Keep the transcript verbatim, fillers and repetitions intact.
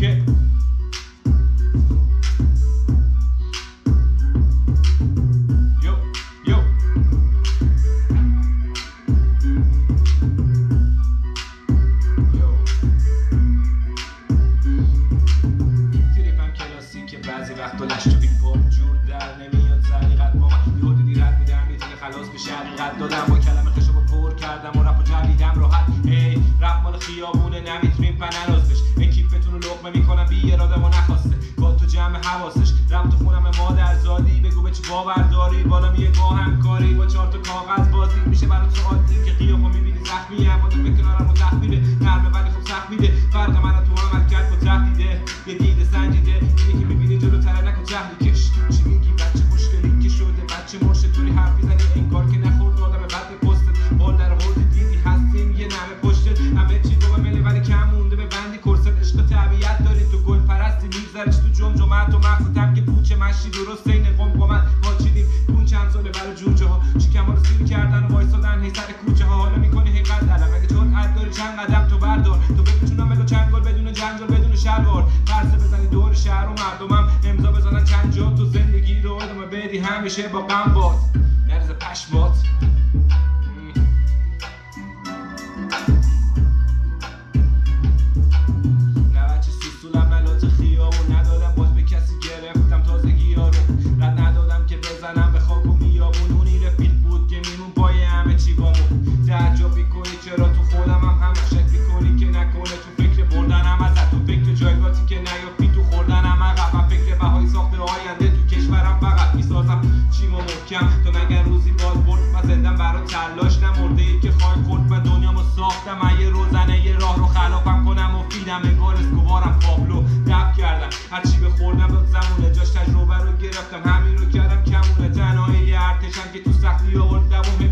اوکی یو یو بعضی وقتا لش تو بین پر جور در نمیاد سلیقت با من یه حدودی رد میدم یه تیل خلاص بشه حقیقت دادم با کلمه خشو پر کردم و رپ و جویدم راحت ای رپ مال خیابونه نمیتونیم پنراز بش اکیپتون رو لقمه میکنم بی اراده و نخواسته کات تو جمع حواسش رپ تو خونم مادر زادی بگو به چی باور داری بالا میگه با همکاری با چهار تا کاغذ بازی میشه برات عادی که قیافو میبینی زخمی ام تو به کنارم و تخمیره نرمه ولی خب سخت میده فرق من تو عمل کرد با تهدیده یه دید سنجیده اینی که میبینی جلوتر نکن جهلی کش چی میگی بچه خوشگلی که شده بچه مرشد توری حرف میزنی انگار که نخورد آدم بعد پستت بال در حوض دیدی هستیم یه نمه پشتت همه چی با مله ولی کم مونده به بندی کرست عشق طبیعت داری تو گل پرستی میگذرش تو جمجمت و مغزتم که پوچه مشی درست این قمقمت پاچیدیم اون چند ساله برای جوجه ها چی کما رو سیر کردن و وایسادن هی سر کوچه ها حالا میکنی هی قد علم اگه چون عد داری چند قدم تو بردار تو بپیچونم ولو چند گل بدون جنجال بدون شلوار پرسه بزنی دور شهر و مردمم امضا بزنن چند جا تو زندگی رو ادامه بدی همیشه با غم باد نرز پشمات نه بچه سوسولم ملات خیابون ندادم باز به کسی گرفتم تازگی ها رو رد ندادم که بزنم به خاک و میابون اونی رفیق بود که میمون پای همه چی بامون تعجب میکنی چرا تو خودم هم همه شک میکنی که نکنه تو فکر بردنم ازت تو فکر جایگاتی که نیافتی تو خوردنم عقب من فکر بهای ساخته آینده تو کشورم فقط میسازم چیمو محکم تا مگر روزی باز برد و زندم برا تلاش نمرده ای که خواهی خورد من دنیامو ساختم من یه روزنه یه راه رو خلافم کنم و فیدم انگار اسکوبارم پابلو دب کردم هرچی بخوردم داد زمونه جاش تجربه رو گرفتم همین رو کردم کمونه تنهایی ارتشم که تو سختی آورد دوم